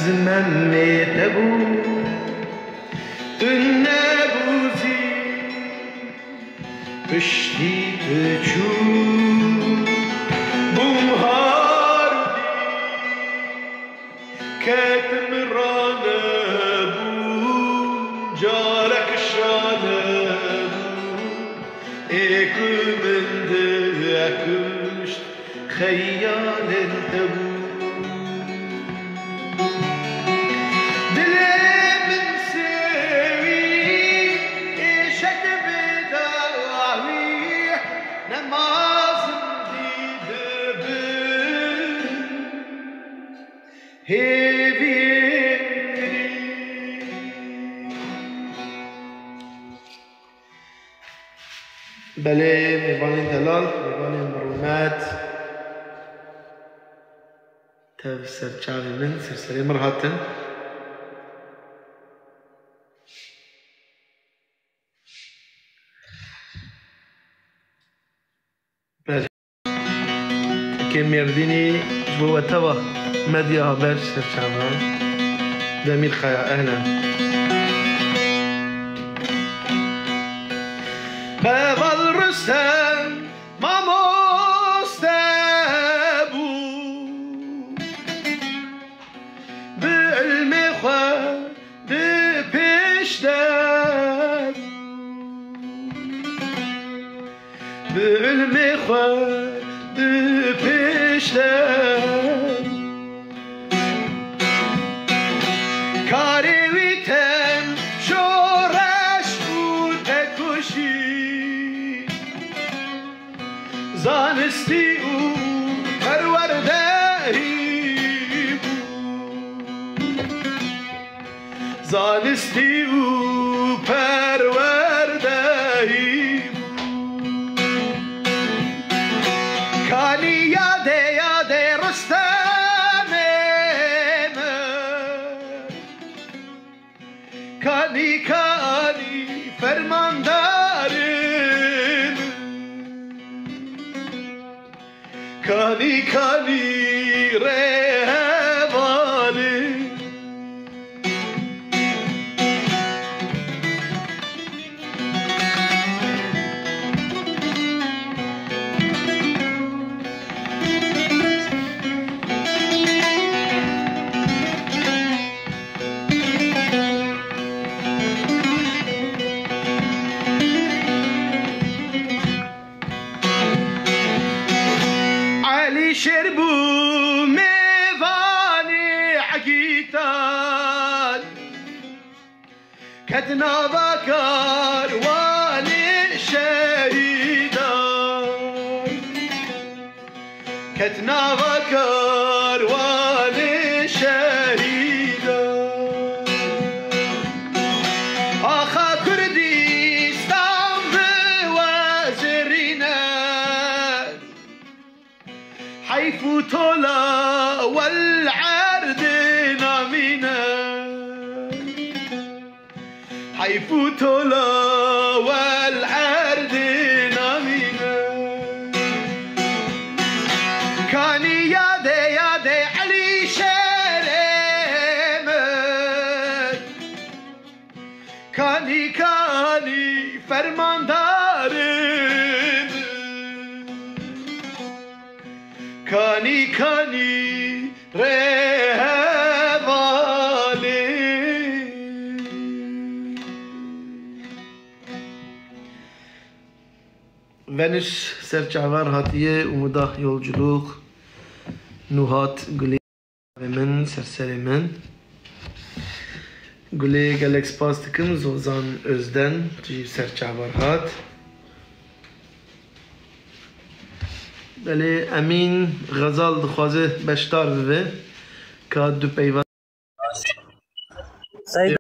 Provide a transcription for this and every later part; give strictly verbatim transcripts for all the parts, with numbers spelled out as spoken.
زمن تبو تنبوزي بشتي تشو بمهاردي كاتم رانبو جارك شانبو اكو من دكش خيال تبو بله میوان دلال میوان مرومات تاف سرچاوی من سرسری مرهاتن بله که مردینی جبوه توا مدیا هبرش سرچاوان دمیر خیا اهلا بوال رستم ما مستبو به علم خود پیشتر به علم خود پیشتر کاری ویتن شورش بود تکشی زانستی او پروردهی بود زانستی او پروردهی بود کانی یاده یاده رستم من کانی کانی فرماندارم کانی کانی رهوانه شربو ميواني عقيتان كتنا بكر واني شهيدان كتنا بكر واني شهيدان آخا كردستان بوزرينا حيث طلع والعرض نامنا حيث طلع والعرض نامنا كاني يادي يادي علي شرمت كاني كاني فرماندارم کانی کانی رهواله ونش سرچاور هاتیه umuda yolculuk nuhat guli من سرسری من گلی گلکس پاس دکم زوزان özden جیب سرچاور هات بله امین غزال دخوازه بشتار بوه که دو پیوان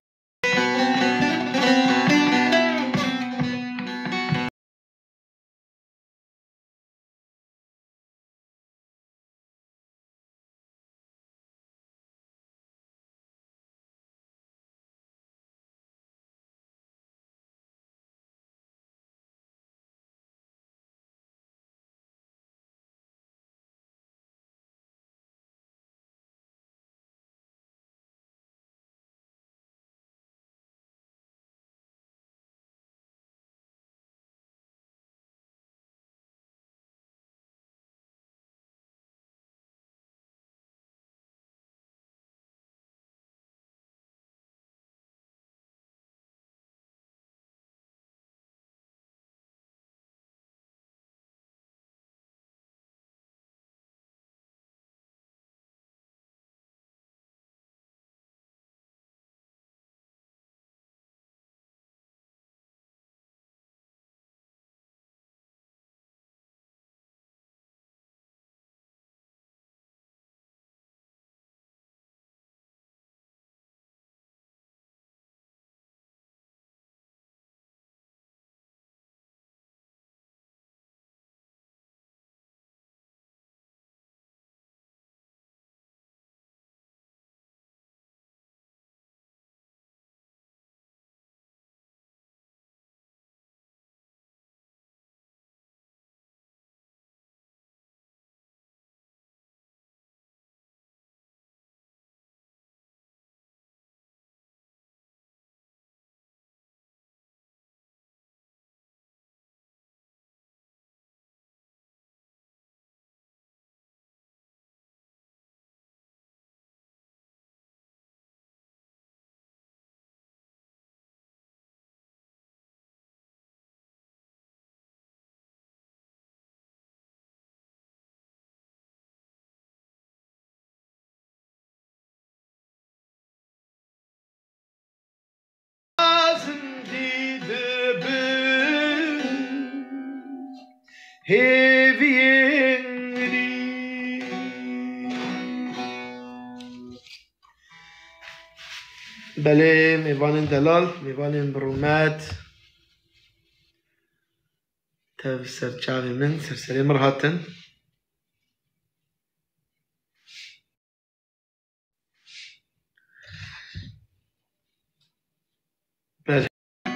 هیویری بله میوان دلال میوان برومات تاف سرچاوی من سرسري مرهاتن بله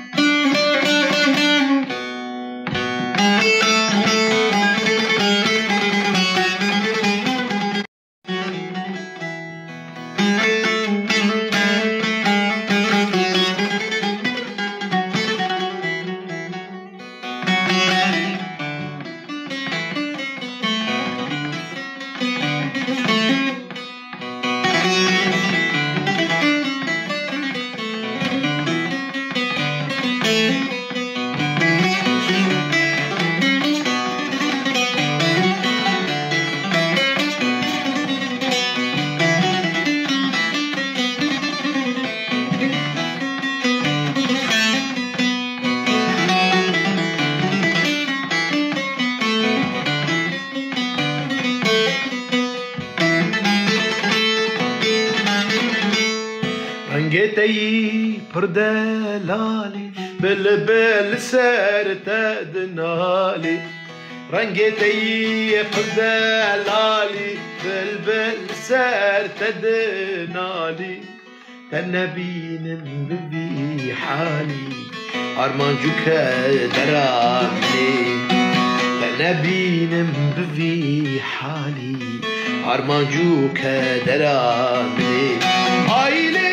رنگتي پردلالي بلبل سر تدنالي رنگتي پردلالي بلبل سر تدنالي تنبين ببي حالي أرمانجوك درامي تنبين ببي حالي أرمانجوك درامي عيلي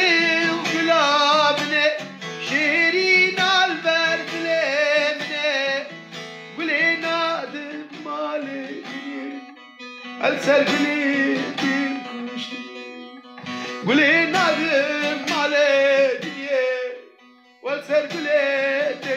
السر قليتي قولي نادم على دنيا والسر قليتي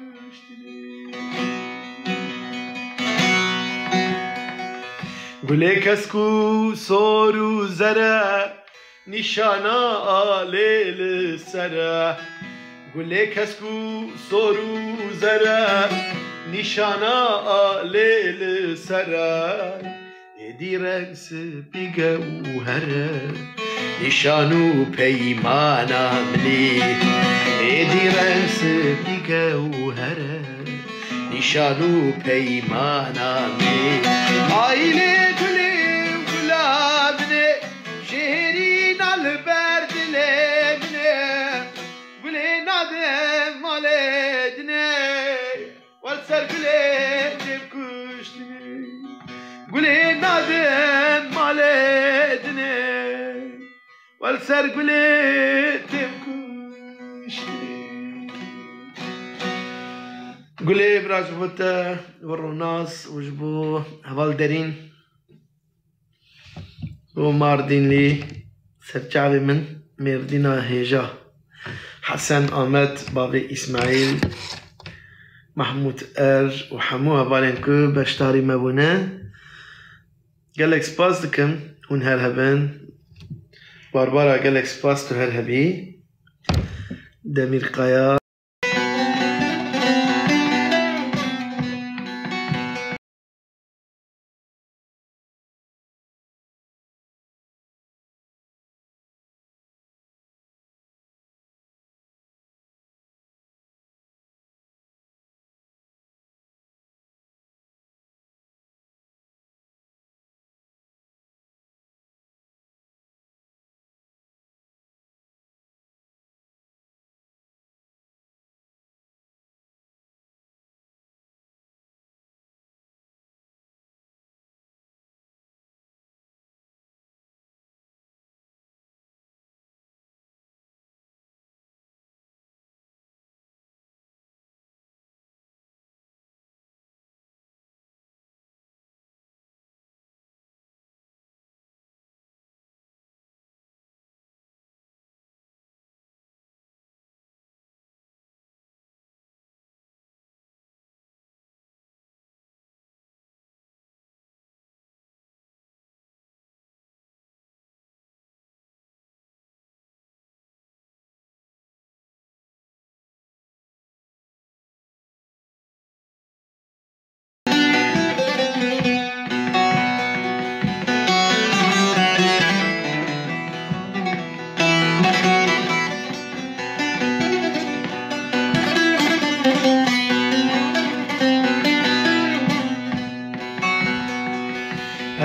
قولي كسكو صورو زرع نشانا آلي للسرع قولي كسكو صورو زرع نشانا آلي للسرع دي رقص بجوهرة نشانو بيمانا ملي دي رقص بجوهرة نشانو بيمانا ملي عيلي كلي وغلابني شهرين البرد لبني قولي نادم عليدني والسر قلي تبكشتني قولي نادم عليدني والسر قولي تبكشتني قولي براج بوتا والروناس وجبو هفال دارين وماردين لي سرچاوي من مردينا هيجا حسن آمد بابي إسماعيل محمود ار وحمو هفالين كو بشتاري مبونه قالك سباس دكم هون هرهبن باربارا قالك سباس تو هرهبي دمير قايا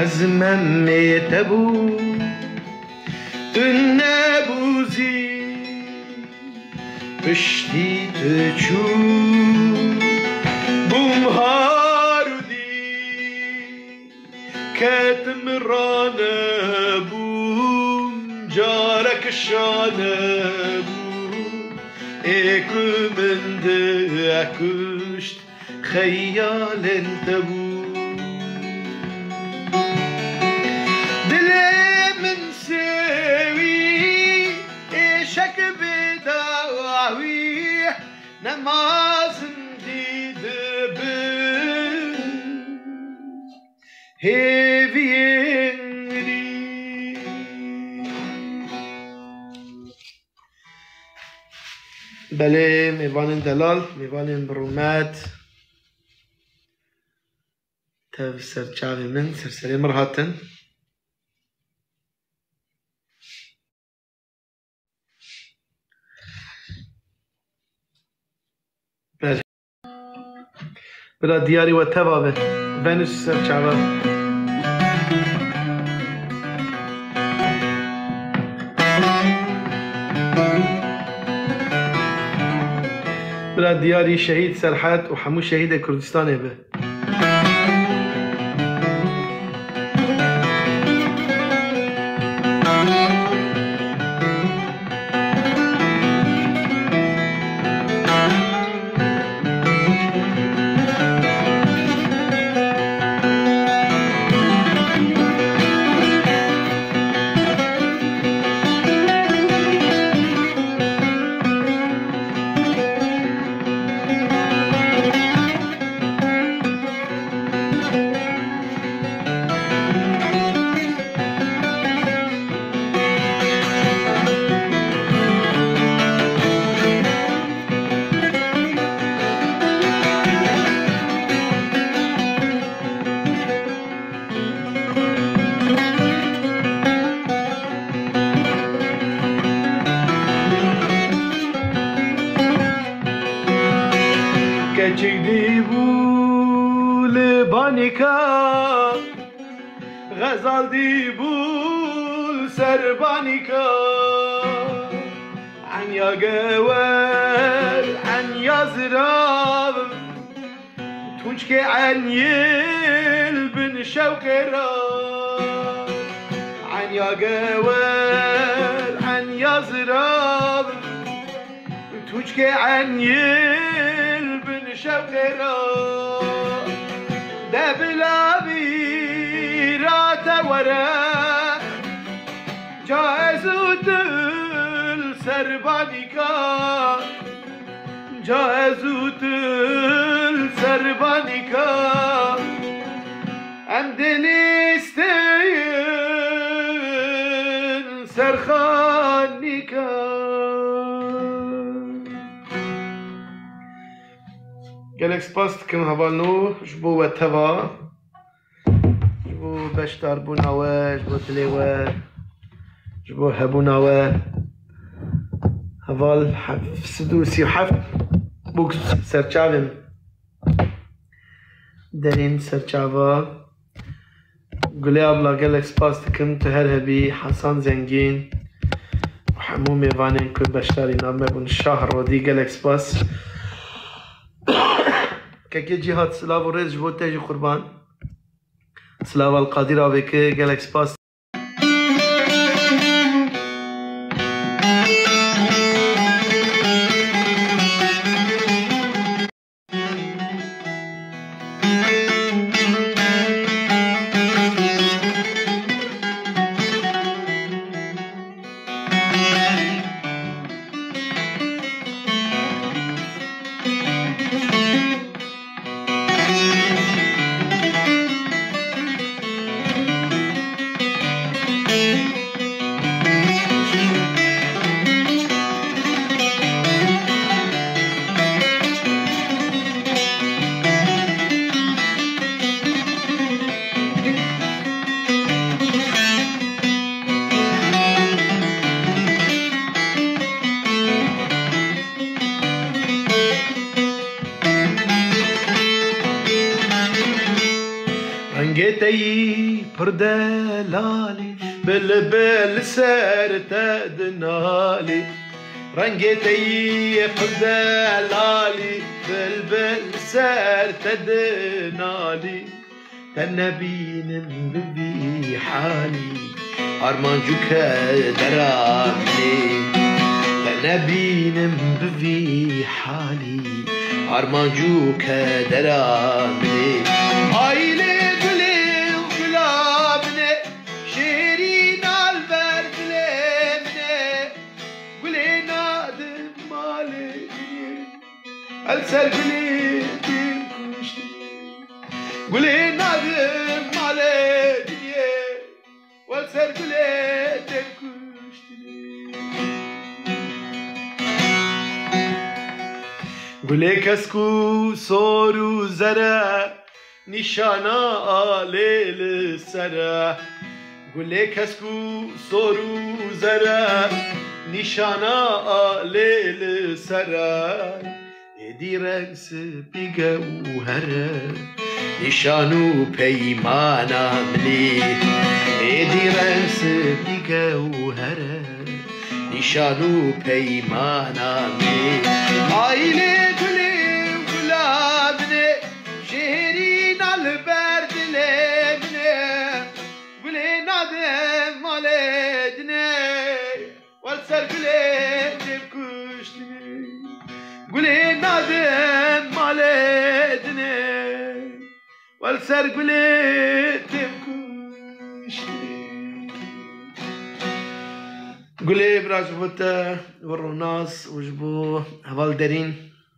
حزمم تبو تنبوزي پشتی تچو بوم هارودی کتم رانه بوم جارك شانه بوم اكو من دكشت خيال تبو دلي من سوي ايشك بداوي نماز ديد بن هيفينري بله میوان دلال میوان برومات تاف سرچاوی من سرسری مرهاتن بله بلا دیاری و تبابه ونش سرچاوه بلا دیاری شهید سرحد و حمو شهید کردستانه به کچیدی بول بانیکا غزال دی بول سربانیکا عن یا گوال عن یا زراب تونج که عن یل بن شوق را عن یا گوال عن یا زراب تونج که عن یل بن شوق را دبلا بیرات ورا جائز دل سربانیکا جائز دل سربانیکا ام دلیستین سرخانیکا گلک سپاس دکم هەواڵنۆ ji bo we teva ji bo beşdarbûna we ji bo dilê we ji bo hebûna we heval sed û sî heft bûk serçavên derên serçava Gulê abla gelek spas dikim tu her hebî Hesan Zengîn û hemû mêvanên ku beşdarî nav me bûn şah rodî gelek spas کەکێ جیهات سلااو و ڕێز ji بۆ تێژی قوربان سلااو القادیر avêkê gelek spas رنگتی پردلالی بلبل سر تدنالی رنگتی پردلالی بلبل سر تدنالی تنبینم ببی حالی آرمانجو که دراملی تنبینم ببی حالی آرمانجو که دراملی آیله گلی و گلابنه شیرین البرد لمنه گلی نادم مالی السر گلی دیم کشتی گلی نادم مالی دنیا والسر گلی دیم کشتی گلی کسکو سورو زره نشانا آلیل سره گلی کسکو سورو زره نشانا آلیل سره ادی رقص بگوهره نشانو پیمانا ملی ادی رقص بگوهره نشانو پیمانا ملی آیلی گلی و گلابنه شیرین البرد لمنه گلی نادم مالدنه والسر گلی دم کشتنه گلی نادم مالدنه والسر گلی دم کشتنه گلی براج بوده وروناس وجبو هوال درین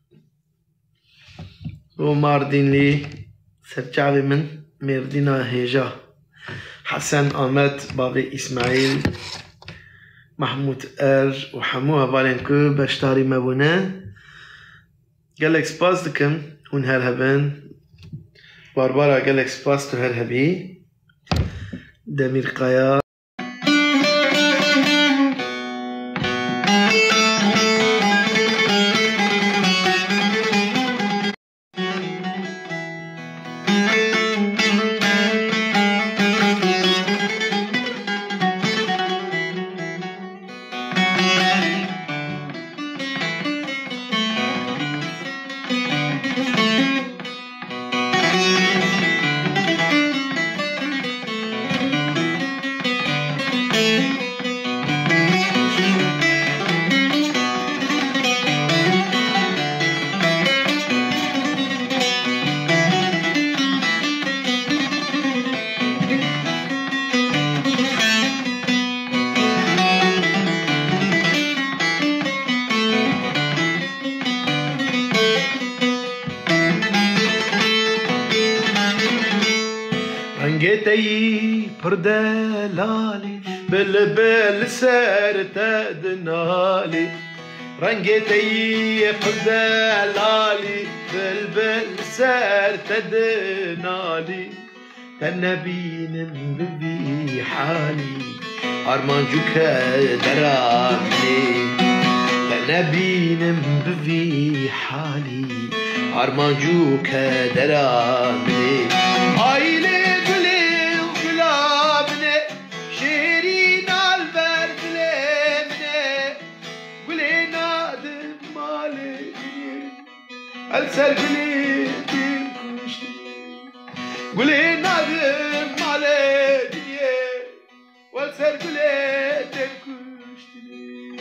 و ماردین لی سرچاوی من مردینا هیجا حسن آمد بابی اسماعیل محمود ار و حمو هوالین که بشتاری مبونه گلک سپاس دکم هون هر هبن باربارا گلک سپاس تو هر هبی دمیر قایا رنگتی پردلالی بلبل سر تدنالی رنگتی پردلالی بلبل سر تدنالی تنبینم ببی حالی آرمانجو که دراملی تنبینم ببی حالی آرمانجو که دراملی آیله السر گلی دیم کشتی گلی نادم مالی دنیا والسر گلی دیم کشتی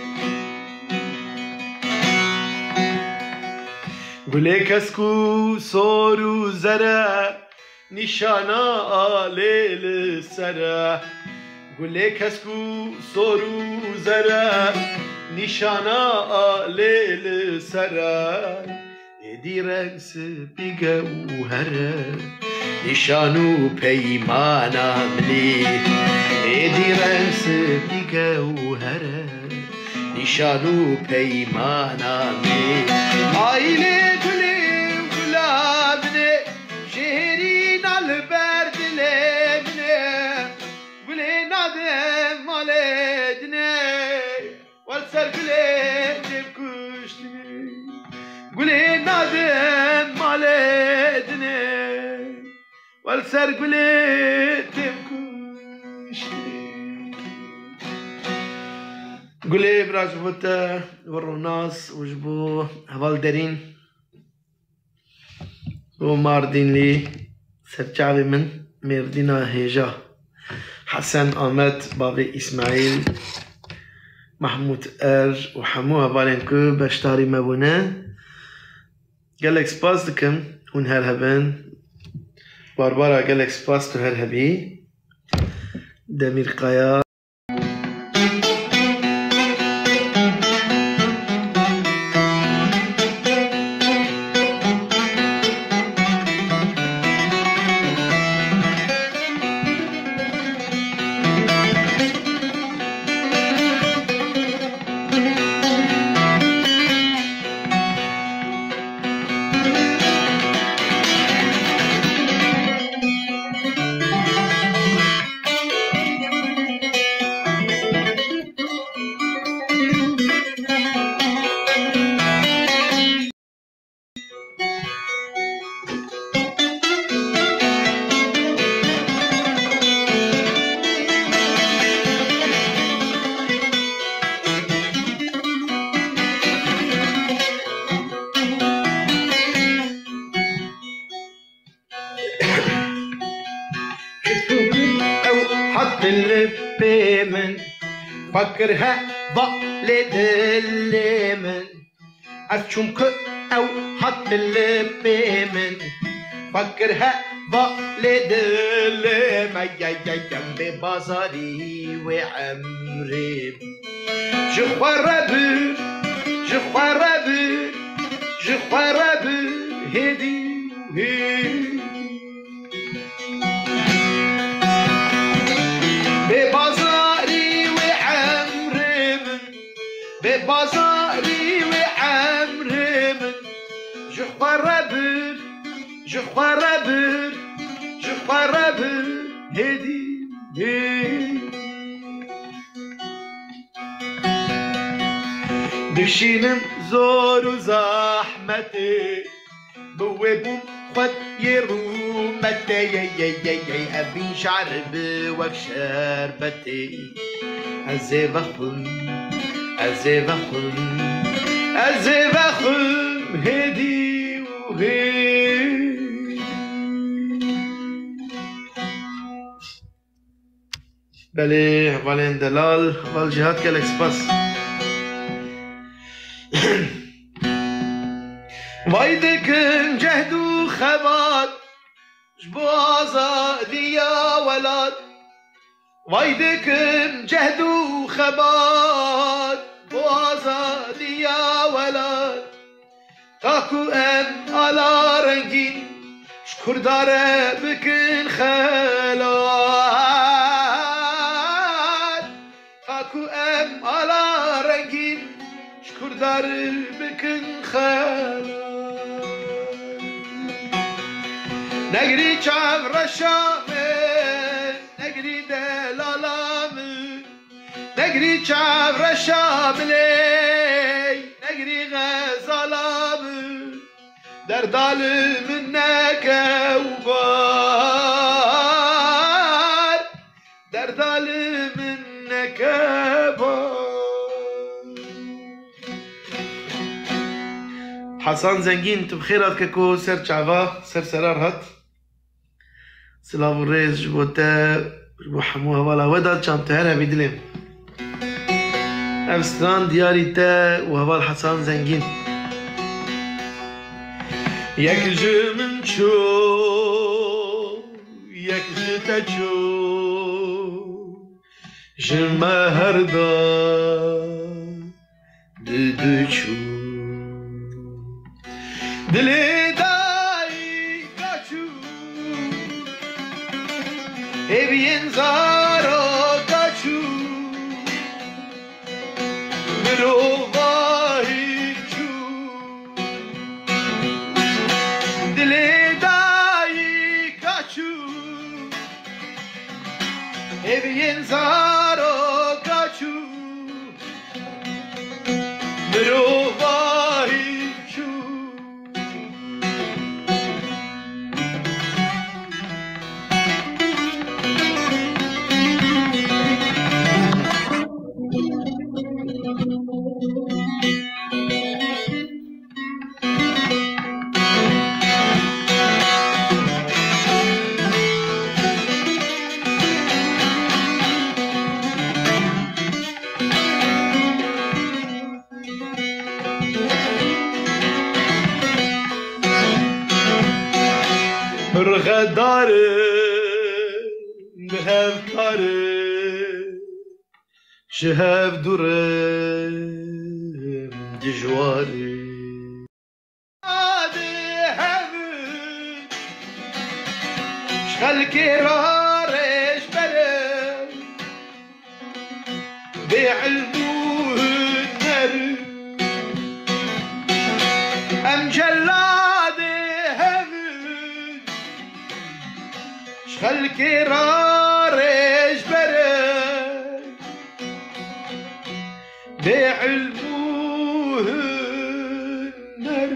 گلی کسکو سورو زره نشانا آلیل سره گلی کسکو سورو زره نشانا آلیل سره ادی رقص بگوهره نشانو پیمانا ملی ادی رقص بگوهره نشانو پیمانا ملی آیلی گلی و گلابنه شیرین البرد لمنه گلی نادم مالدنه والسر گلی دم کشتنه گلی نادم مالدنه والسر قولي تبكشتي قولي براج بوتا ورو ناس وجبو هوال دارين وماردين لي سرچاوي من مردينا هيجا حسن آمد بابي إسماعيل محمود ار وحمو هوالنكو بشتاري مبونه قالك سباس دكم ون هر هبن باربارا قالك سباس تو هر هبي دمير قايا حط اللبي من فكرها ضلت اللي من أشمك أو حط اللبي من فكرها ضلت اللي ما جنبي بازاري وعمري Je crois ربي Je crois ربي Je crois ربي هدي هدي ببازاري وعمري من ببازاري وعمري من Je crois ربي Je crois ربي Je crois ربي هدي هدي دشينم زور وزحمتي بوابهم خد يرومتي يا يا يا يا أبي شعر بوك شربتي أزيب أخن أزيب أخن أزيب أخن هدي وهدي بلي هفالين دلال هفال جهات كالإكسباس وايدكن جهدو خبات جبوازا ديا ولاد وايدكن جهدو خبات بوازا ديا ولاد تاكو ام على رنگين شكر داره بكن خلات تاكو ام على رنگين شكر داره بكن خلات نگری چاور شامل نگری دلالامل نگری چاور شاملی نگری غزالامل در دال منک وبار در دال منک بار حسن زنگین تو بخیرات که سر چاوا سر سرار هات سلاف الرئيس جبوتا جبو حموها ولا وداد شام تهرها بدلم أمستران دياري تا وهوال حسان زنجين يك جمن شو يك جتا شو جمع هردا ددو شو دلي Ebyen zaro kaçu Mirovahi çu Dile dayi kaçu Ebyen zaro kaçu Mirovahi çu پرغدار بهف کار شهف دور دجواری خلقي رارش برم بعلموه النر أم جلاد همن خلقي رارش برم بعلموه النر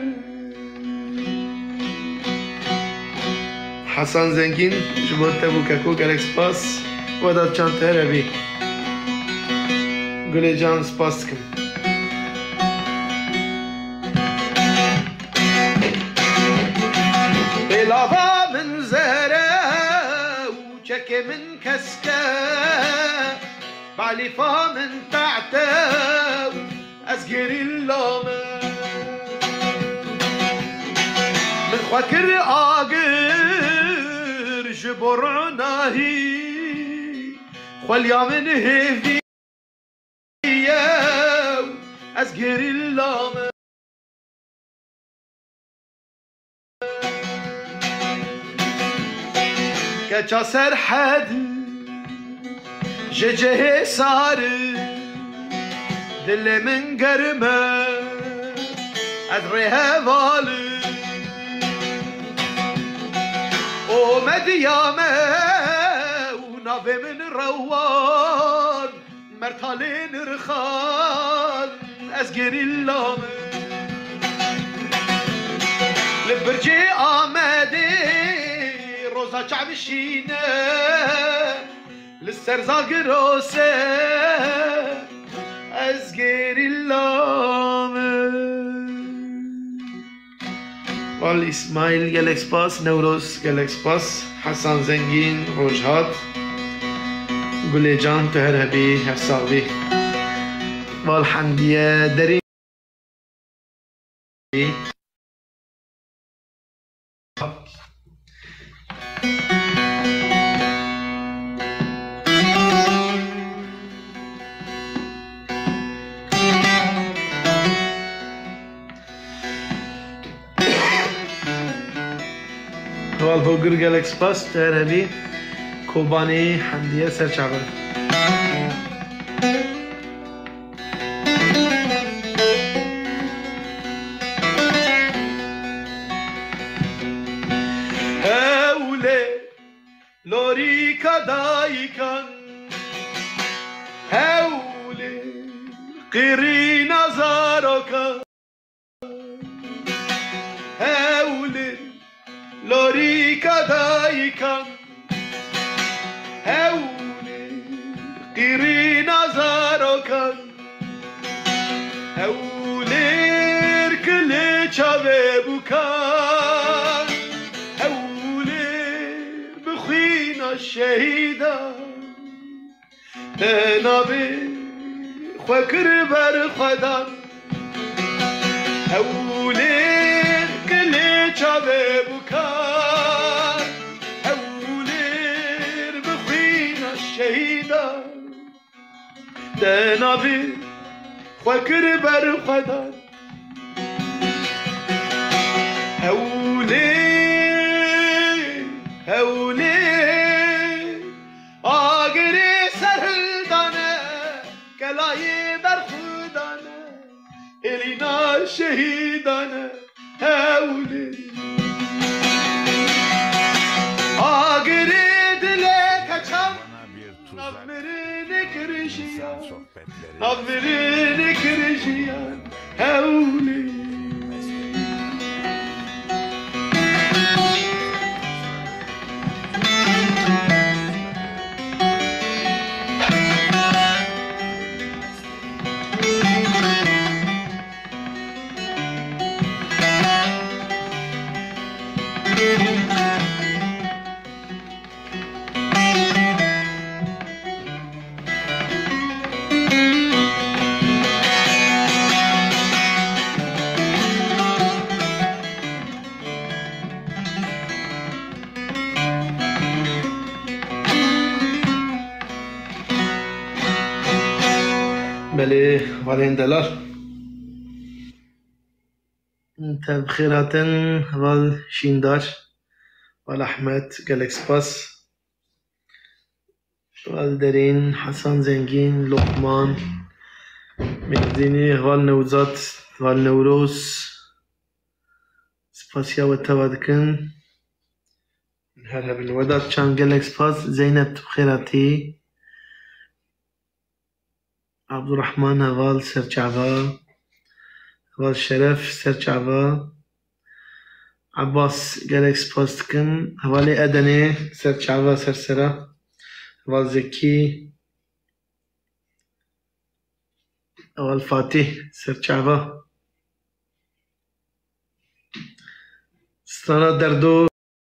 حسن زنگین جبوت بوککو گلک سپاس و داد چند تهره بی گل جان سپاس کن بلاوا من زهره و چک من کسکه بعلیفا من تعته از گری اللامه من خواکر آگر جبرناهی خلیا من هفی از گری اللامه کچا سرحد ججه سار دل من گرمه از ره والی اومد یامه و ناو من روان مرتالی نرخان از گری اللامه لبرجی آمده روزا چعبشینه لسرزاق روسه از گری اللامه وال اسماعیل گلک سپاس نوروز گلک سپاس حسن زنگین روجهات گل جان تهر هبی هفساقی وال حمدیه دری وال هوگر گلک سپاس تهر هبی کوبانی حمدیه سرچاقل هوله لوری کدایکن هوله قیری نظارکن هوله لوری کدایکن هولي قيري نظركن هولي ركل شبابكن هولي بخينا الشهيدة تنابي خكر بر خدان هولي ركل شبابكن شهیدا دنابی خواکر بر خدا هولی هولی آگری سرهلدانه کلایی بر خودانه الینا شهیدانه هولی آگری نظرینی کرشیان نظرینی کرشیان هولی بله والين دلال انت بخيراتن وال شيندار وال احمد قالك سباس وال درين حسن زنگين لقمان مهديني وال نوزات وال نوروز سباسيا وتوادكن هلا بالوداد كان قالك سباس زينب بخيراتي عبد الرحمن هوال سرچعبا هوال شرف سرچعبا عباس قالك سباس دكن هوالي أدني سرچعبا سرسرا هوال زكي هوال فاتح سرچعبا ستانا دردو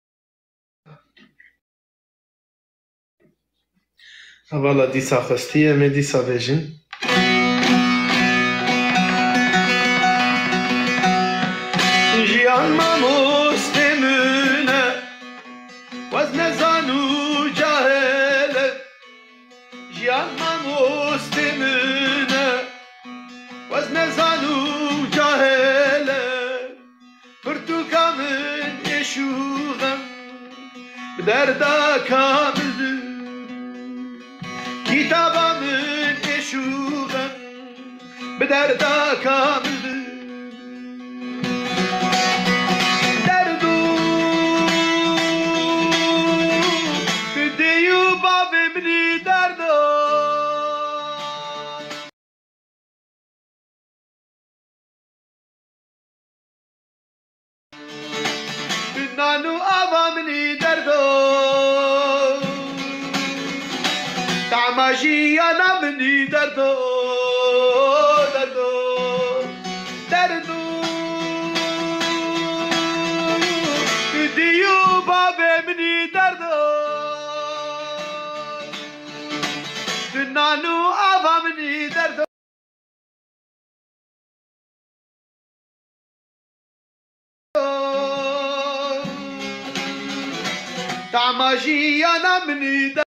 هوالا ديسا خستية مي ديسا بيجن جيان ما مسلمنا وزن زانو جاهل جيان ما مسلمنا وزن زانو جاهل برتوكا من يشوغم بدردا كامل كتابا من يشوغم بدردا كامل نانو آوامني دردو تعماشي أنا مني دردو دردو دردو ديو بابي مني دردو نانو آوامني دردو تعماشي أنا مني دردو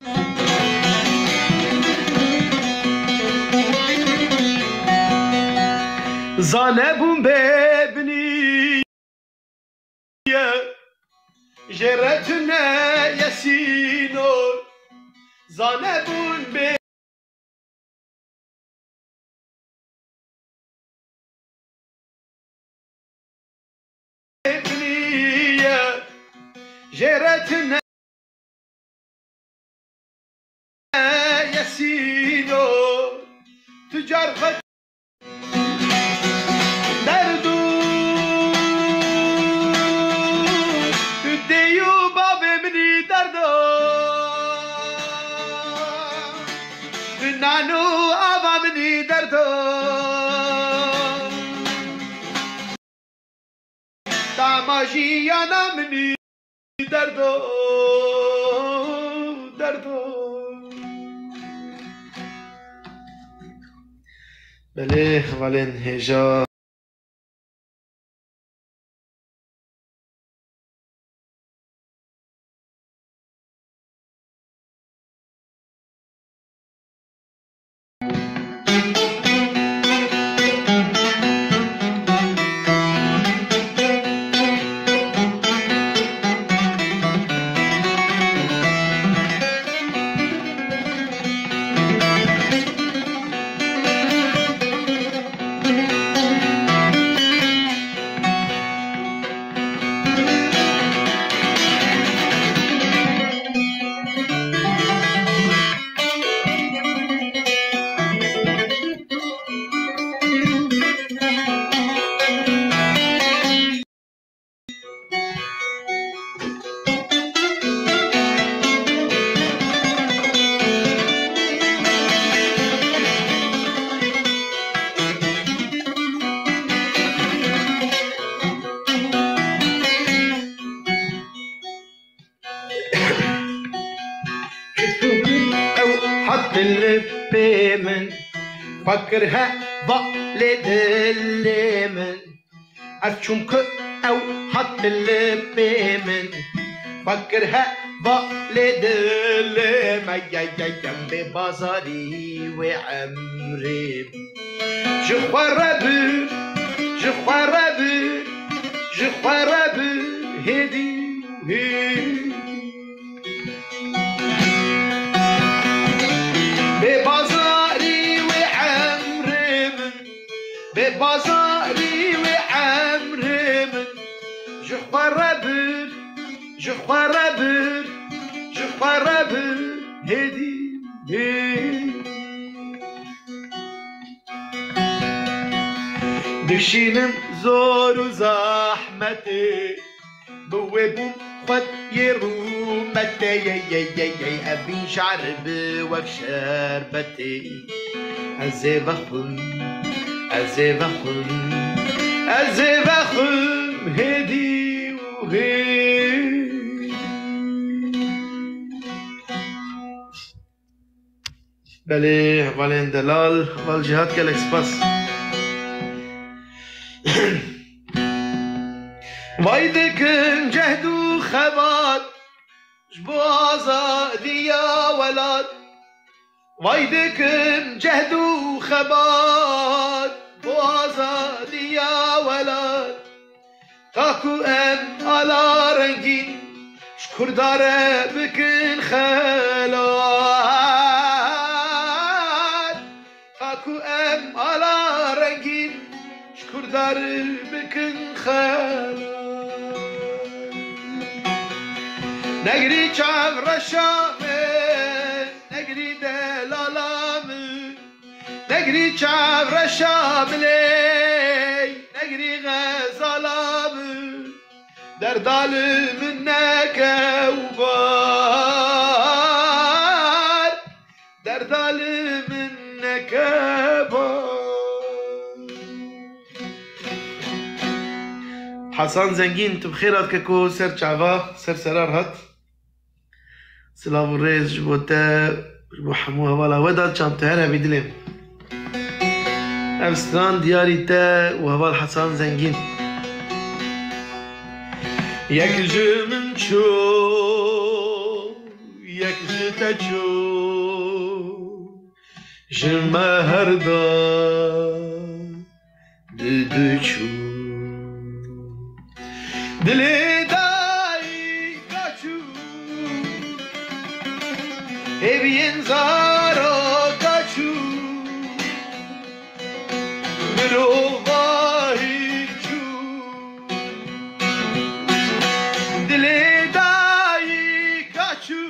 زانبون ببني جرتنا يسينو زانبون ببني جرتنا يسينو تجار خد دردو ديو بابي مني دردو نانو آبا مني دردو تاماشي أنا مني دردو دردو بله ولن هجا حط اللي من فكرها ضلت اللي من أشمك أو حط اللي من فكرها والدل ميايم ببازاري وعمري Je crois ربي Je crois ربي Je crois ربي هدي ببازاري وعمري ببازاري وعمري Je crois ربي Je crois ربي Je crois ربي هدي دشينم زور وزحمتي بوابهم خد يرومتي يا يا يا يا أبين شعر بوك شربتي أزيبخن أزيبخن أزيبخن هدي وهي بله والين دلال والجهات كالإكسباس ويدكن جهدو خبات جبوازا ديا ولاد ويدكن جهدو خبات بوازا ديا ولاد تاكو ام على رنگين شكر داره بكن خلات تاكو ام على رنگين شكر داره بكن خلات نگری چم رشامه نگری دلالامه نگری چم رشامه نگری غزالامه در دال منک وبار در دال منک بار حسن زنگین تو بخیرات که کو سر چعوا سر سرار هات سلاف الرئيس جبوتا جبو حموها والا وداد شام تهرها بدلم أمستران دياري تا وهوال حسن زنگين یک جمن چو یک جتا چو جمه هر دا دو چو دلی دایی کچو هبین زارو کچو برو واهی چو دلی دایی کچو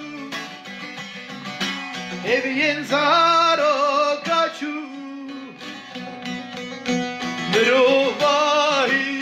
هبین زارو کچو برو واهی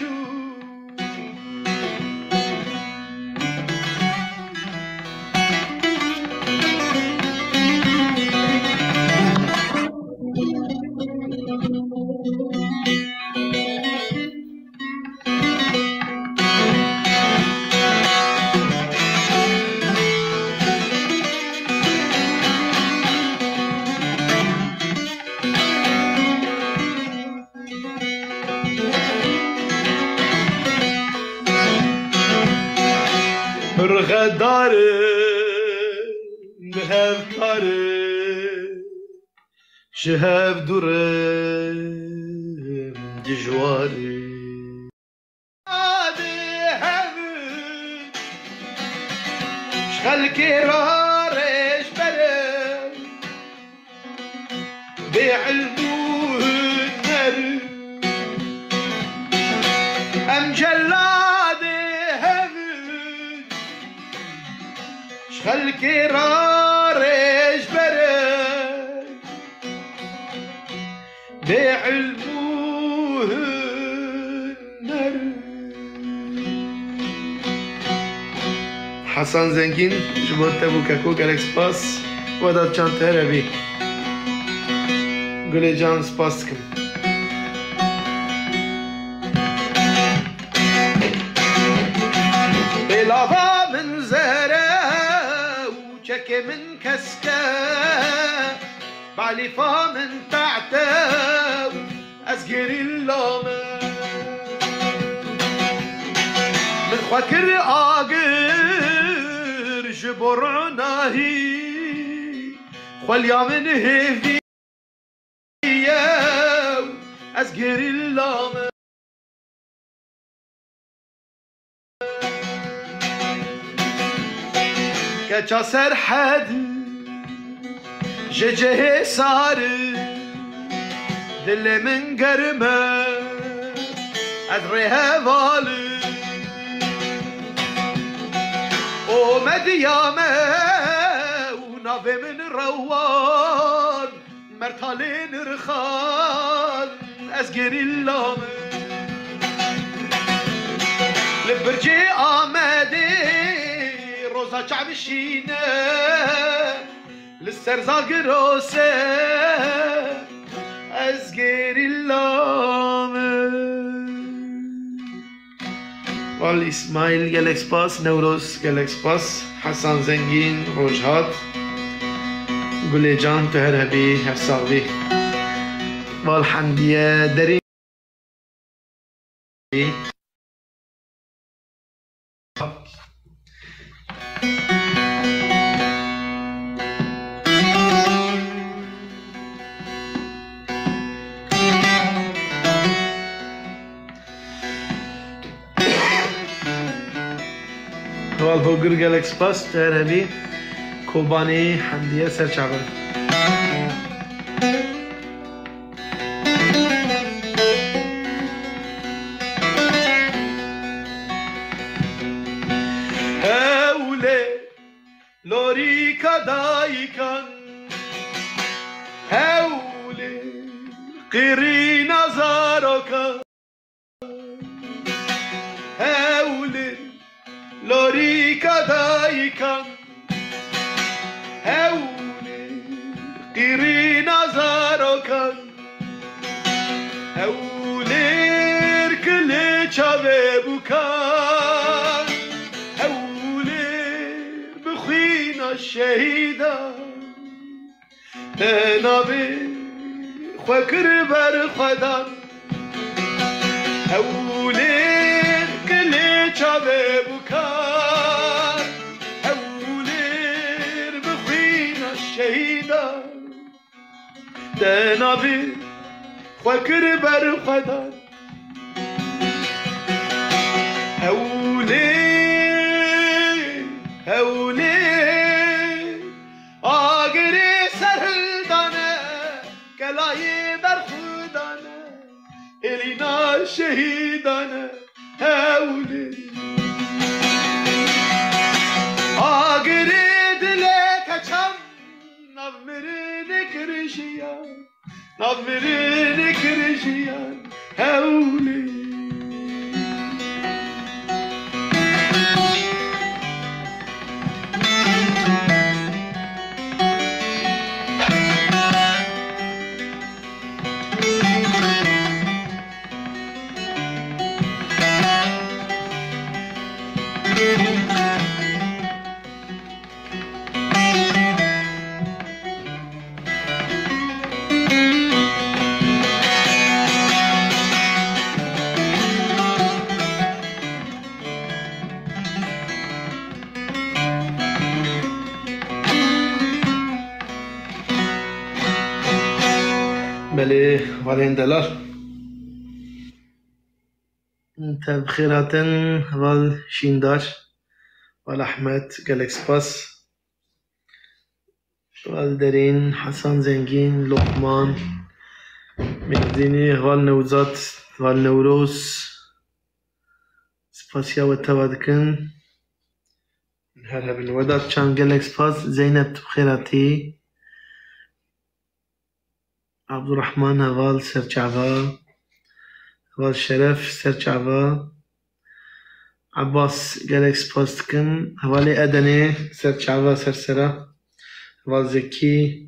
برغداره مهف کاره شهف دوره دجواره شخل كرارش بره بعلموه النر ام جلاده همن شخل كرارش بره بعلموه النر حسن زنگین جبوتا بوکاکو گلک سپاس وداد چند تهره بی گلی جان سپاس کم بلاوا من زهره وچک من كسكه بعلفا من تعته أزجر اللامه من خاكر آقل جبرعناهي خليا من هيفي أزقر اللام كجا سرحد ججه سار دل من قرمه أدريها بالي اومد یامه و ناوه من روان مرتاله نرخان از گری لامه لبرجی آمده روزا چعبشینه لسرزاق روسه از گری لامه وال اسماعیل گلک سپاس، نوروز گلک سپاس، حسن زنگین روجهات، گل جان تو هر هبی هر ساغوی وال حمدیه دری وال هوگر گلک سپاس تو هر هبی کوبانی حمدیه سرچاوه هوله لوری کدایکن هوله قیری نظارکن هوله لوری کدایکن هولي قيري نظركن هولي كل شبابكن هولي بخينا الشهيدة تنابي خكر برخدن هولي كل شبابكن شهیدا دنابی خکر بر خدا هولی هولی آگری سرهدانه کلایی بر خودانه الینا شهیدانه هولی آگری نظمرين كرشيان نظمرين كرشيان هولي بله والين دلال انت بخيراتن وال شيندار وال احمد گلک سپاس وال درين حسن زنگين لقمان مهديني وال نوزات وال نوروز سپاسيا وتوادكن هر هبن ودات چان گلک سپاس زينب بخيراتي عبد الرحمن هوال سرچاوا هوال شرف سرچاوا عباس گلک سپاس دکن هوال ادنه سرچاوا سرسرا هوال زكي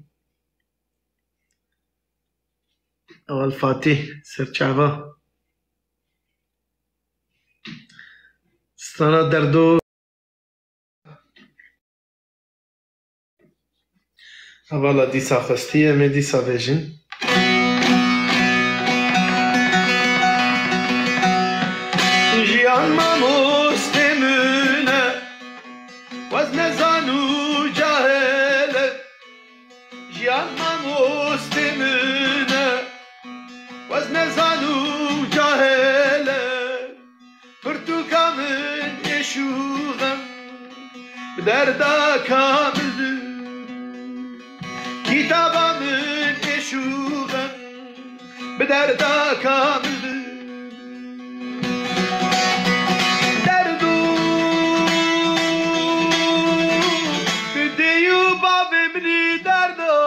هوال فاتح سرچاوا ستانا دردو هوال ديسا خستيه مي ديسا فيجن جيان ما مستمنه وزن زان derda kamildir kitabımın eşuğun bir derda kamildir derdu deyu babimni derdo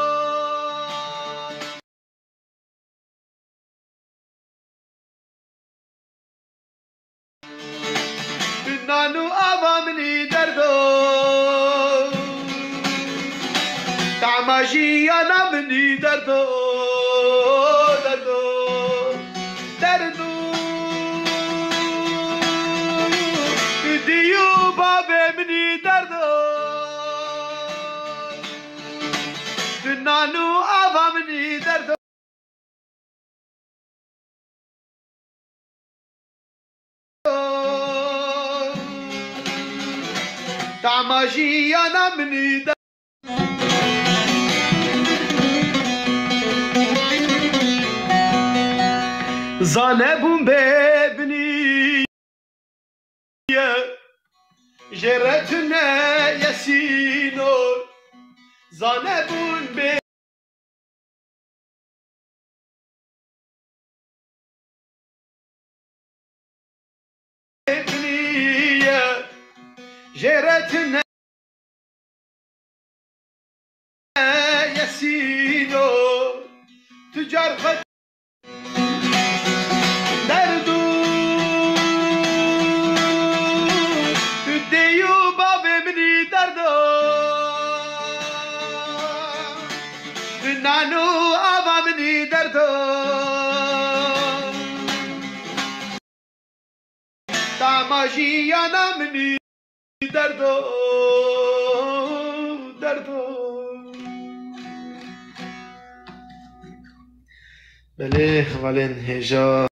nanu avamni derdo tamajiyana bni derdo derdo derdo diyu babemni derdo nanu avamni derdo tamajiyana bni derdo zanebun bebni jeretune yesinor zanebun bebni jeretune yesinor tüccar derdu deyu babemni derdo nanu avamni derdo tamajiyana mni derdo derdo بله ولن هجا